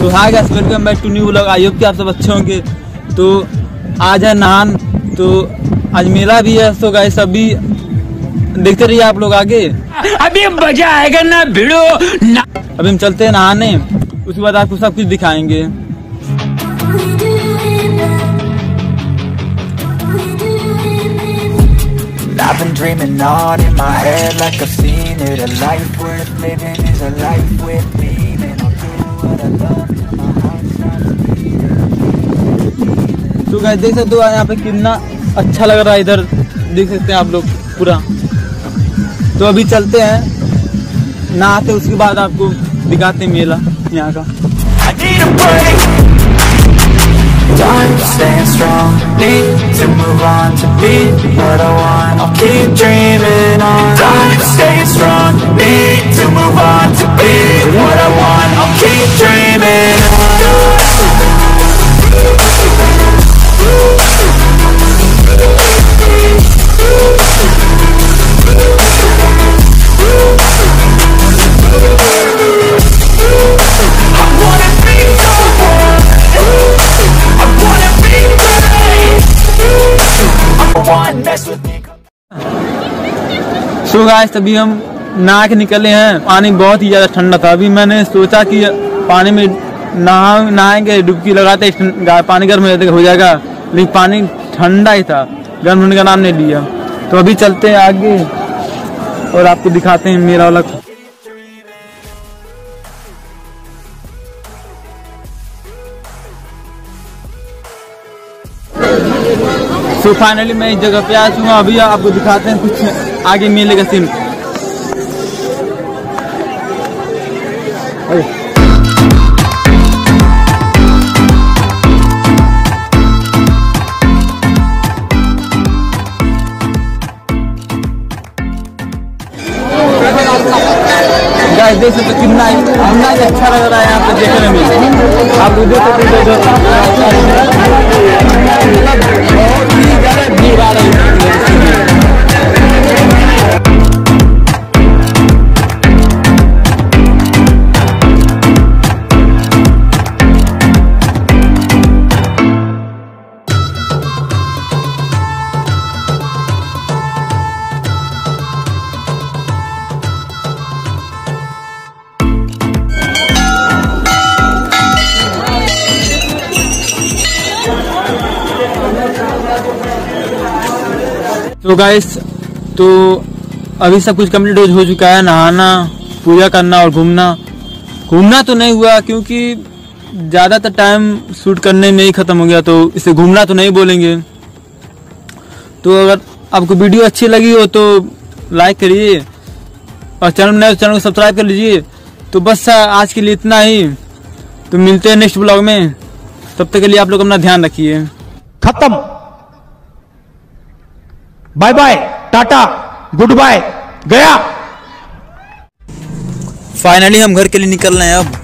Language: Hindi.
तो hi guys, welcome back to new vlog. I hope कि आप सब अच्छे होंगे। तो आज है नहान, तो आज मेला भी है। तो गाइस अभी देखते रहिए आप लोग आगे, अभी मजा आएगा ना भिड़ो ना। अभी हम चलते हैं नहाने, उसके बाद आपको सब कुछ दिखाएंगे। I've been dreaming on in my head like I've seen it. A life worth living is a life with meaning. I'll do what I love till my heart stops beating. तो गाइस देख सकते हो यहाँ पे कितना अच्छा लग रहा है, इधर देख सकते हैं आप लोग पूरा। तो अभी चलते हैं नहाते, उसके बाद आपको दिखाते हैं मेला यहाँ का। I need a break. Time staying strong, need to move on to be what I want. I'll keep dreaming on. Time staying strong, need to move on to be what I want. I'll keep dreaming on. So guys तभी हम नहा के निकले हैं। पानी बहुत ही ज़्यादा ठंडा था। अभी मैंने सोचा कि पानी में नहाएंगे, डुबकी लगाते, पानी गर्म हो जाएगा, लेकिन पानी ठंडा ही था, गर्म होने का नाम नहीं लिया। तो अभी चलते हैं आगे और आपको दिखाते हैं मेरा वाला। तो फाइनली मैं इस जगह पे आ चुका हूँ। अभी आपको दिखाते हैं कुछ आगे मेले का सीन। गाइस देख सकते कितना ही अच्छा लग रहा है यहाँ पे देखने में। आप लोग देख सकते भीड़ आ रही है। तो गाइस तो अभी सब कुछ कंप्लीट हो चुका है। नहाना, पूजा करना और घूमना तो नहीं हुआ, क्योंकि ज़्यादातर टाइम शूट करने में ही ख़त्म हो गया, तो इसे घूमना तो नहीं बोलेंगे। तो अगर आपको वीडियो अच्छी लगी हो तो लाइक करिए और चैनल को सब्सक्राइब कर लीजिए। तो बस आज के लिए इतना ही। तो मिलते हैं नेक्स्ट ब्लॉग में, तब तक के लिए आप लोग अपना ध्यान रखिए। खत्म, bye bye, tata, good bye, गया। फाइनली हम घर के लिए निकल रहे हैं अब।